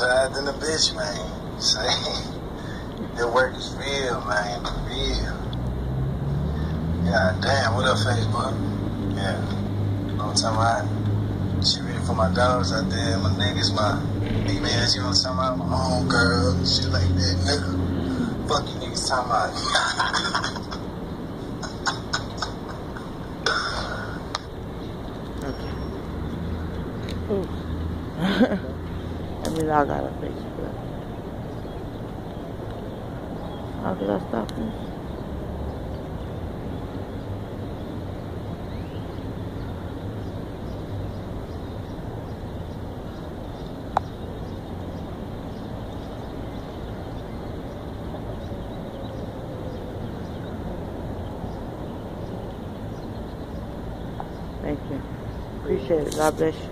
tired than a bitch, man. Say, the work is real, man. Real. God damn, what up, Facebook? Yeah. You know what I'm talking about? Shit ready for my dogs out there, my niggas, my females, you know what I'm talking about? My home girl, shit like that, nigga. Fuck you niggas talking about. Let me log out of Facebook. How did I stop this? Thank you. Appreciate it. God bless you.